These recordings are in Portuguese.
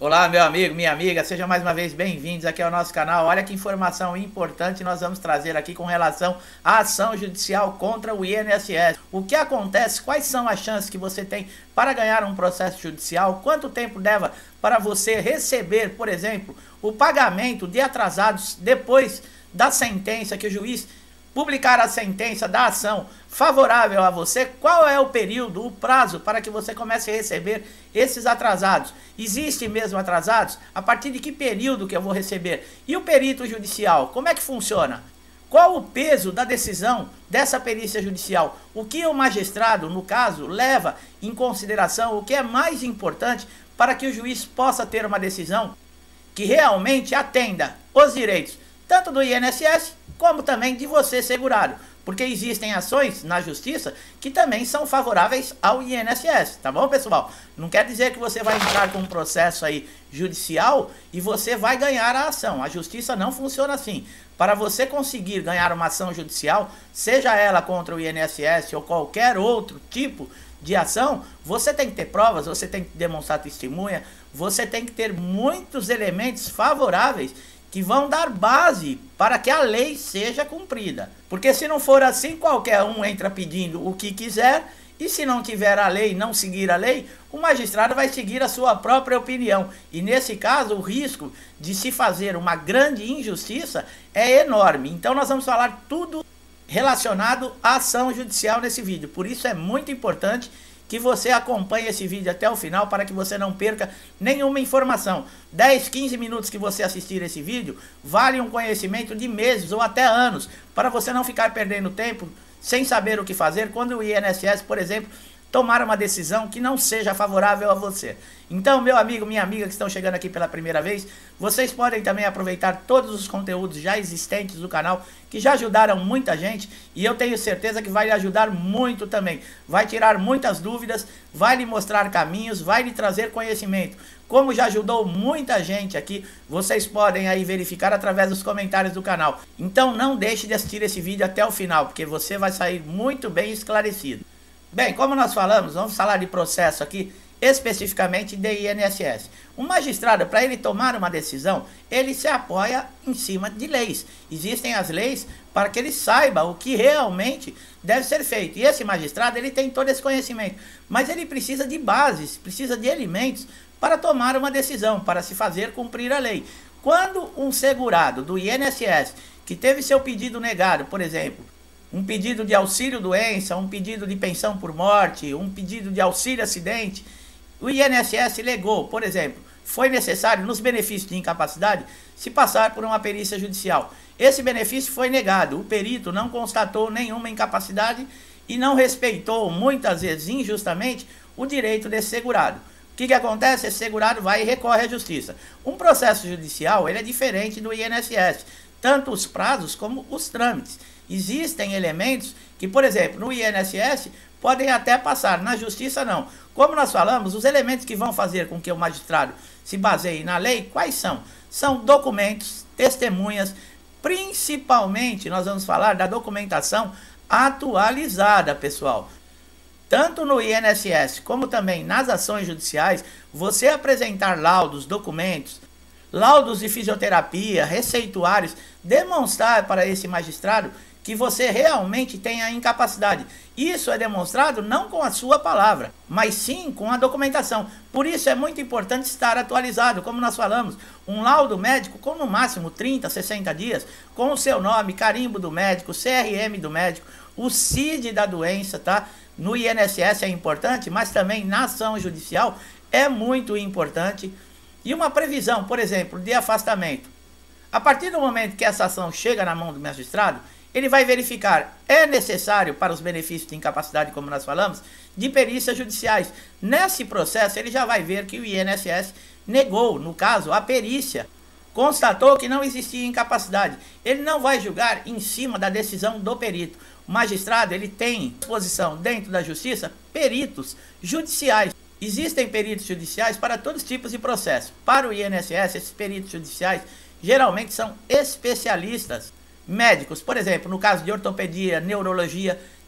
Olá, meu amigo, minha amiga, sejam mais uma vez bem-vindos aqui ao nosso canal. Olha que informação importante nós vamos trazer aqui com relação à ação judicial contra o INSS. O que acontece, quais são as chances que você tem para ganhar um processo judicial, quanto tempo leva para você receber, por exemplo, o pagamento de atrasados depois da sentença que o juiz publicar a sentença da ação favorável a você, qual é o período, o prazo para que você comece a receber esses atrasados? Existem mesmo atrasados? A partir de que período que eu vou receber? E o perito judicial, como é que funciona? Qual o peso da decisão dessa perícia judicial? O que o magistrado, no caso, leva em consideração, o que é mais importante para que o juiz possa ter uma decisão que realmente atenda os direitos tanto do INSS como também de você segurado, porque existem ações na justiça que também são favoráveis ao INSS, tá bom, pessoal? Não quer dizer que você vai entrar com um processo aí judicial e você vai ganhar a ação. A justiça não funciona assim. Para você conseguir ganhar uma ação judicial, seja ela contra o INSS ou qualquer outro tipo de ação, você tem que ter provas, você tem que demonstrar testemunha, você tem que ter muitos elementos favoráveis que vão dar base para que a lei seja cumprida. Porque se não for assim, qualquer um entra pedindo o que quiser, e se não tiver a lei, não seguir a lei, o magistrado vai seguir a sua própria opinião. E nesse caso, o risco de se fazer uma grande injustiça é enorme. Então nós vamos falar tudo relacionado à ação judicial nesse vídeo. Por isso é muito importante que você acompanhe esse vídeo até o final para que você não perca nenhuma informação. 10, 15 minutos que você assistir esse vídeo vale um conhecimento de meses ou até anos, para você não ficar perdendo tempo sem saber o que fazer quando o INSS, por exemplo, tomar uma decisão que não seja favorável a você. Então, meu amigo, minha amiga que estão chegando aqui pela primeira vez, vocês podem também aproveitar todos os conteúdos já existentes do canal, que já ajudaram muita gente, e eu tenho certeza que vai lhe ajudar muito também. Vai tirar muitas dúvidas, vai lhe mostrar caminhos, vai lhe trazer conhecimento. Como já ajudou muita gente aqui, vocês podem aí verificar através dos comentários do canal. Então não deixe de assistir esse vídeo até o final, porque você vai sair muito bem esclarecido. Bem, como nós falamos, vamos falar de processo aqui, especificamente de INSS. O magistrado, para ele tomar uma decisão, ele se apoia em cima de leis. Existem as leis para que ele saiba o que realmente deve ser feito. E esse magistrado, ele tem todo esse conhecimento, mas ele precisa de bases, precisa de elementos para tomar uma decisão, para se fazer cumprir a lei. Quando um segurado do INSS, que teve seu pedido negado, por exemplo, um pedido de auxílio-doença, um pedido de pensão por morte, um pedido de auxílio-acidente, o INSS legou, por exemplo, foi necessário, nos benefícios de incapacidade, se passar por uma perícia judicial. Esse benefício foi negado, o perito não constatou nenhuma incapacidade e não respeitou, muitas vezes injustamente, o direito desse segurado. O que acontece? Esse segurado vai e recorre à justiça. Um processo judicial, ele é diferente do INSS, tanto os prazos como os trâmites. Existem elementos que, por exemplo, no INSS podem até passar, na justiça não. Como nós falamos, os elementos que vão fazer com que o magistrado se baseie na lei, quais são? São documentos, testemunhas, principalmente nós vamos falar da documentação atualizada, pessoal. Tanto no INSS como também nas ações judiciais, você apresentar laudos, documentos, laudos de fisioterapia, receituários, demonstrar para esse magistrado que você realmente tem a incapacidade. Isso é demonstrado não com a sua palavra, mas sim com a documentação. Por isso é muito importante estar atualizado, como nós falamos, um laudo médico com no máximo 30, 60 dias, com o seu nome, carimbo do médico, CRM do médico, o CID da doença, tá? No INSS é importante, mas também na ação judicial é muito importante. E uma previsão, por exemplo, de afastamento. A partir do momento que essa ação chega na mão do magistrado, ele vai verificar, é necessário para os benefícios de incapacidade, como nós falamos, de perícias judiciais. Nesse processo, ele já vai ver que o INSS negou, no caso, a perícia. Constatou que não existia incapacidade. Ele não vai julgar em cima da decisão do perito. O magistrado, ele tem disposição dentro da justiça, peritos judiciais. Existem peritos judiciais para todos os tipos de processo. Para o INSS, esses peritos judiciais geralmente são especialistas médicos. Por exemplo, no caso de ortopedia, neurologia,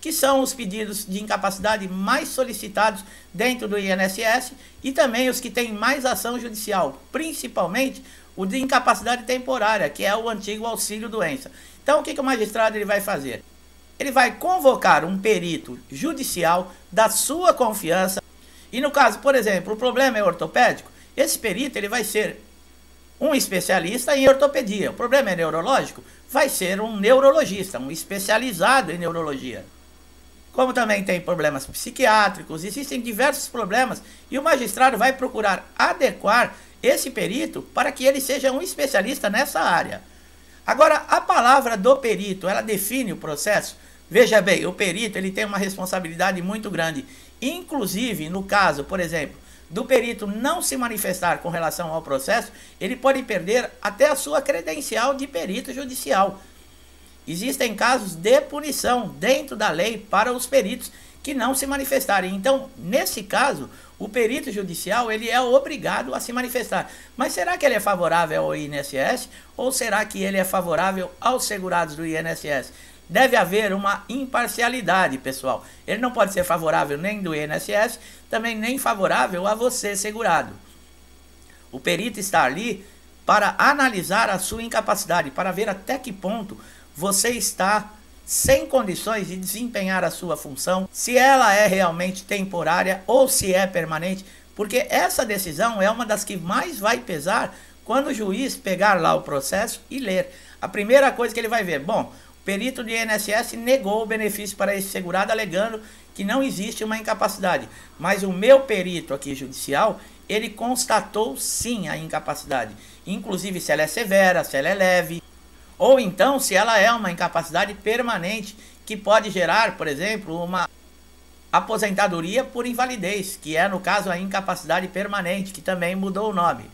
que são os pedidos de incapacidade mais solicitados dentro do INSS e também os que têm mais ação judicial, principalmente o de incapacidade temporária, que é o antigo auxílio-doença. Então, o que o magistrado ele vai fazer? Ele vai convocar um perito judicial da sua confiança e, no caso, por exemplo, o problema é ortopédico, esse perito ele vai ser um especialista em ortopedia. O problema é neurológico, vai ser um neurologista, um especializado em neurologia. Como também tem problemas psiquiátricos, existem diversos problemas e o magistrado vai procurar adequar esse perito para que ele seja um especialista nessa área. Agora, a palavra do perito, ela define o processo? Veja bem, o perito ele tem uma responsabilidade muito grande. Inclusive, no caso, por exemplo, do perito não se manifestar com relação ao processo, ele pode perder até a sua credencial de perito judicial. Existem casos de punição dentro da lei para os peritos que não se manifestarem. Então, nesse caso, o perito judicial ele é obrigado a se manifestar. Mas será que ele é favorável ao INSS ou será que ele é favorável aos segurados do INSS? Deve haver uma imparcialidade, pessoal. Ele não pode ser favorável nem do INSS, também nem favorável a você, segurado. O perito está ali para analisar a sua incapacidade, para ver até que ponto você está sem condições de desempenhar a sua função, se ela é realmente temporária ou se é permanente, porque essa decisão é uma das que mais vai pesar quando o juiz pegar lá o processo e ler. A primeira coisa que ele vai ver, bom, o perito do INSS negou o benefício para esse segurado alegando que não existe uma incapacidade, mas o meu perito aqui judicial, ele constatou sim a incapacidade, inclusive se ela é severa, se ela é leve, ou então se ela é uma incapacidade permanente que pode gerar, por exemplo, uma aposentadoria por invalidez, que é no caso a incapacidade permanente, que também mudou o nome.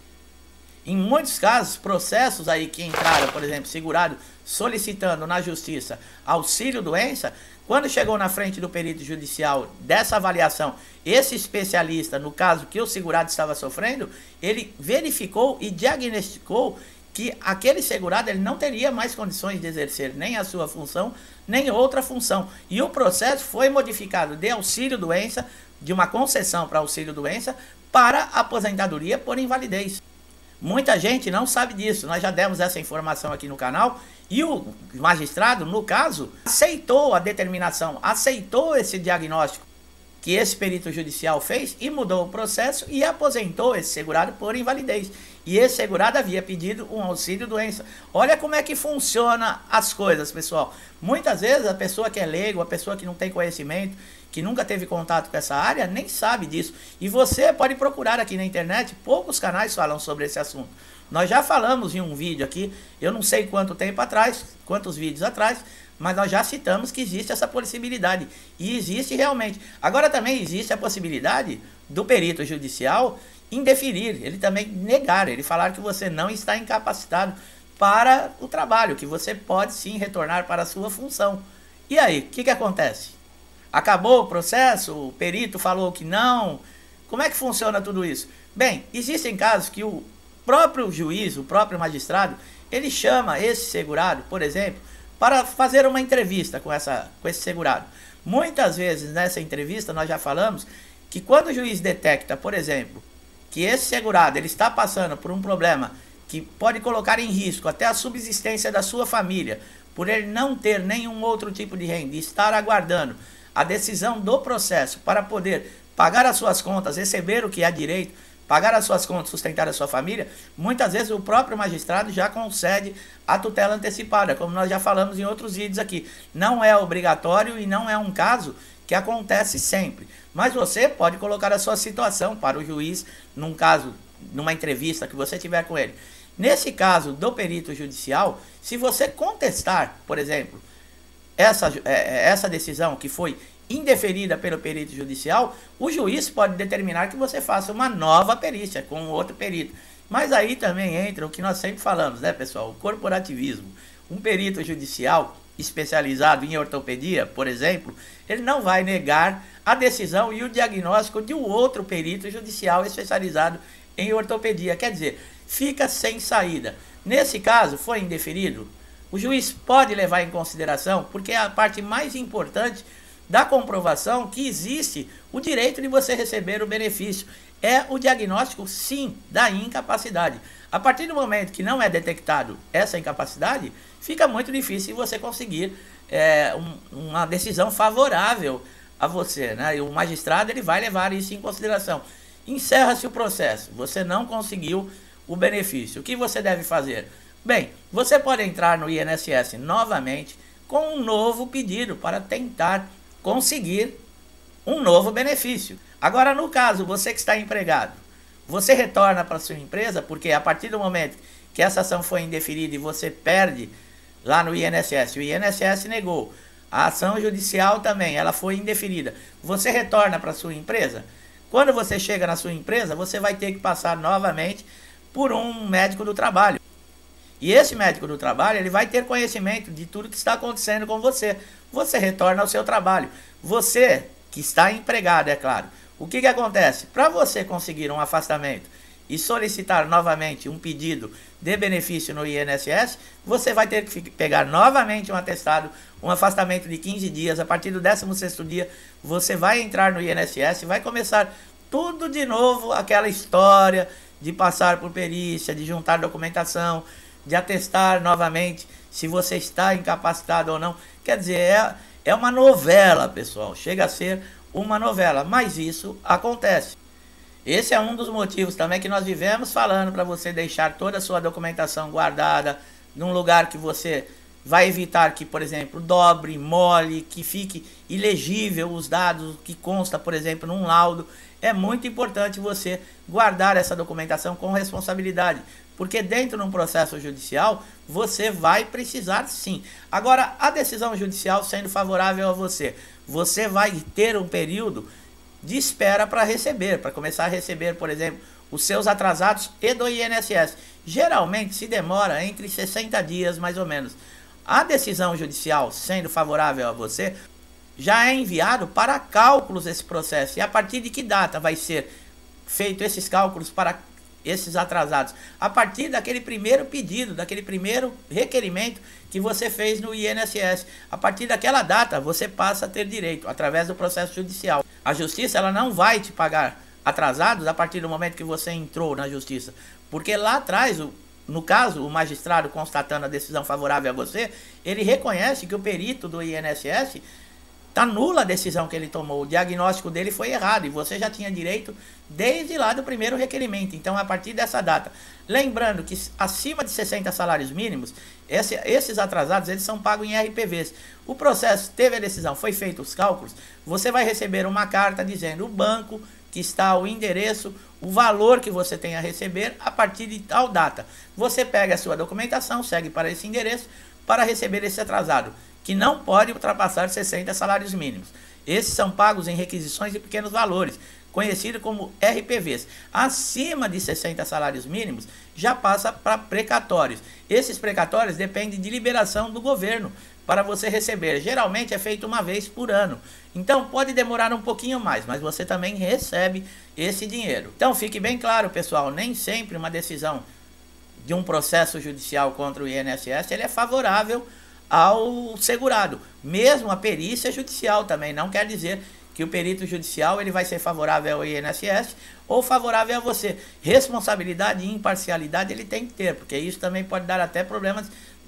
Em muitos casos, processos aí que entraram, por exemplo, segurado solicitando na justiça auxílio-doença, quando chegou na frente do perito judicial dessa avaliação, esse especialista, no caso que o segurado estava sofrendo, ele verificou e diagnosticou que aquele segurado ele não teria mais condições de exercer nem a sua função, nem outra função. E o processo foi modificado de auxílio-doença, de uma concessão para auxílio-doença, para aposentadoria por invalidez. Muita gente não sabe disso, nós já demos essa informação aqui no canal, e o magistrado, no caso, aceitou a determinação, aceitou esse diagnóstico que esse perito judicial fez e mudou o processo e aposentou esse segurado por invalidez. E esse segurado havia pedido um auxílio-doença. Olha como é que funciona as coisas, pessoal. Muitas vezes a pessoa que é leigo, a pessoa que não tem conhecimento, que nunca teve contato com essa área, nem sabe disso. E você pode procurar aqui na internet, poucos canais falam sobre esse assunto. Nós já falamos em um vídeo aqui, eu não sei quanto tempo atrás, quantos vídeos atrás, mas nós já citamos que existe essa possibilidade. E existe realmente. Agora também existe a possibilidade do perito judicial indeferir, ele também negar, ele falar que você não está incapacitado para o trabalho, que você pode sim retornar para a sua função. E aí, o que acontece? Acabou o processo? O perito falou que não? Como é que funciona tudo isso? Bem, existem casos que o próprio juiz, o próprio magistrado, ele chama esse segurado, por exemplo, para fazer uma entrevista com esse segurado. Muitas vezes nessa entrevista nós já falamos que quando o juiz detecta, por exemplo, que esse segurado ele está passando por um problema que pode colocar em risco até a subsistência da sua família, por ele não ter nenhum outro tipo de renda e estar aguardando a decisão do processo para poder pagar as suas contas, receber o que é direito, pagar as suas contas, sustentar a sua família, muitas vezes o próprio magistrado já concede a tutela antecipada, como nós já falamos em outros vídeos aqui. Não é obrigatório e não é um caso que acontece sempre. Mas você pode colocar a sua situação para o juiz, num caso, numa entrevista que você tiver com ele. Nesse caso do perito judicial, se você contestar, por exemplo, essa decisão que foi indeferida pelo perito judicial, o juiz pode determinar que você faça uma nova perícia com outro perito. Mas aí também entra o que nós sempre falamos, né, pessoal? O corporativismo. Um perito judicial especializado em ortopedia, por exemplo, ele não vai negar a decisão e o diagnóstico de um outro perito judicial especializado em ortopedia. Quer dizer, fica sem saída. Nesse caso, foi indeferido? O juiz pode levar em consideração, porque a parte mais importante da comprovação que existe o direito de você receber o benefício. É o diagnóstico, sim, da incapacidade. A partir do momento que não é detectado essa incapacidade, fica muito difícil você conseguir uma decisão favorável a você, né? E o magistrado ele vai levar isso em consideração. Encerra-se o processo, você não conseguiu o benefício. O que você deve fazer? Bem, você pode entrar no INSS novamente com um novo pedido para tentar conseguir um novo benefício. Agora, no caso, você que está empregado, você retorna para a sua empresa, porque a partir do momento que essa ação foi indeferida e você perde lá no INSS, o INSS negou, a ação judicial também, ela foi indeferida, você retorna para a sua empresa. Quando você chega na sua empresa, você vai ter que passar novamente por um médico do trabalho. E esse médico do trabalho, ele vai ter conhecimento de tudo que está acontecendo com você. Você retorna ao seu trabalho. Você que está empregado, é claro. O que acontece? Para você conseguir um afastamento e solicitar novamente um pedido de benefício no INSS, você vai ter que pegar novamente um atestado, um afastamento de 15 dias. A partir do 16º dia, você vai entrar no INSS e vai começar tudo de novo, aquela história de passar por perícia, de juntar documentação, de atestar novamente se você está incapacitado ou não. Quer dizer, é uma novela, pessoal. Chega a ser uma novela, mas isso acontece. Esse é um dos motivos também que nós vivemos falando para você deixar toda a sua documentação guardada num lugar que você vai evitar que, por exemplo, dobre, mole, que fique ilegível os dados que consta, por exemplo, num laudo. É muito importante você guardar essa documentação com responsabilidade, porque dentro de um processo judicial você vai precisar sim. Agora, a decisão judicial sendo favorável a você, você vai ter um período de espera para receber, para começar a receber, por exemplo, os seus atrasados e do INSS. Geralmente se demora entre 60 dias mais ou menos. A decisão judicial sendo favorável a você, já é enviado para cálculos esse processo. E a partir de que data vai ser feito esses cálculos para esses atrasados? A partir daquele primeiro pedido, daquele primeiro requerimento que você fez no INSS. A partir daquela data você passa a ter direito, através do processo judicial. A justiça ela não vai te pagar atrasados a partir do momento que você entrou na justiça. Porque lá atrás, no caso, o magistrado constatando a decisão favorável a você, ele reconhece que o perito do INSS está nula a decisão que ele tomou, o diagnóstico dele foi errado e você já tinha direito desde lá do primeiro requerimento. Então, a partir dessa data, lembrando que acima de 60 salários mínimos, esses atrasados eles são pagos em RPVs. O processo teve a decisão, foi feito os cálculos, você vai receber uma carta dizendo o banco que está o endereço, o valor que você tem a receber a partir de tal data. Você pega a sua documentação, segue para esse endereço para receber esse atrasado, que não pode ultrapassar 60 salários mínimos. Esses são pagos em requisições de pequenos valores, conhecido como RPVs. Acima de 60 salários mínimos, já passa para precatórios. Esses precatórios dependem de liberação do governo para você receber. Geralmente é feito uma vez por ano. Então pode demorar um pouquinho mais, mas você também recebe esse dinheiro. Então fique bem claro, pessoal, nem sempre uma decisão de um processo judicial contra o INSS ele é favorável ao segurado. Mesmo a perícia judicial também não quer dizer que o perito judicial ele vai ser favorável ao INSS ou favorável a você. Responsabilidade e imparcialidade ele tem que ter, porque isso também pode dar até problemas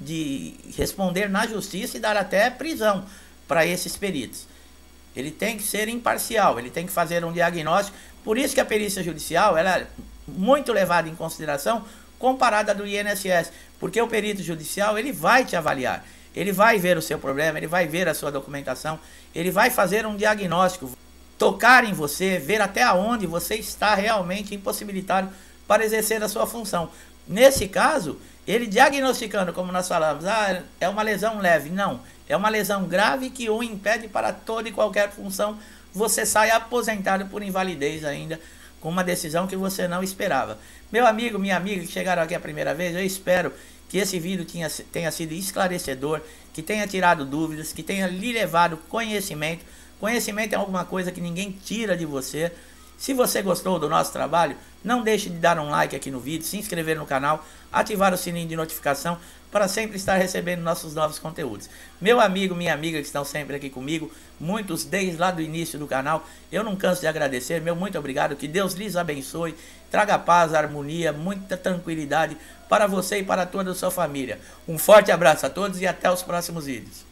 de responder na justiça e dar até prisão para esses peritos. Ele tem que ser imparcial, ele tem que fazer um diagnóstico. Por isso que a perícia judicial ela é muito levada em consideração comparada do INSS, porque o perito judicial ele vai te avaliar. Ele vai ver o seu problema, ele vai ver a sua documentação, ele vai fazer um diagnóstico, tocar em você, ver até onde você está realmente impossibilitado para exercer a sua função. Nesse caso, ele diagnosticando, como nós falamos, é uma lesão leve. Não, é uma lesão grave que o impede para toda e qualquer função. Você sai aposentado por invalidez ainda, com uma decisão que você não esperava. Meu amigo, minha amiga que chegaram aqui a primeira vez, eu espero que esse vídeo tenha sido esclarecedor, que tenha tirado dúvidas, que tenha lhe levado conhecimento. Conhecimento é alguma coisa que ninguém tira de você. Se você gostou do nosso trabalho, não deixe de dar um like aqui no vídeo, se inscrever no canal, ativar o sininho de notificação para sempre estar recebendo nossos novos conteúdos. Meu amigo, minha amiga que estão sempre aqui comigo, muitos desde lá do início do canal, eu não canso de agradecer, meu muito obrigado, que Deus lhes abençoe, traga paz, harmonia, muita tranquilidade para você e para toda a sua família. Um forte abraço a todos e até os próximos vídeos.